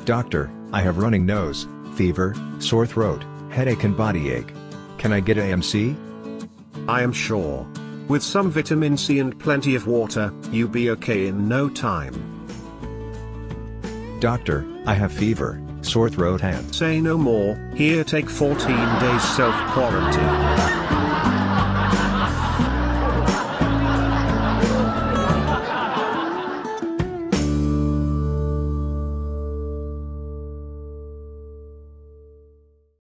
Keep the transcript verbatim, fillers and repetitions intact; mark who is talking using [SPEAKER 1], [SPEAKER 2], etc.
[SPEAKER 1] Doctor, I have running nose, fever, sore throat, headache and body ache. Can I get A M C?
[SPEAKER 2] I am sure. With some vitamin C and plenty of water, you'll be okay in no time.
[SPEAKER 1] Doctor, I have fever, sore throat and...
[SPEAKER 2] Say no more. Here, take fourteen days self-quarantine.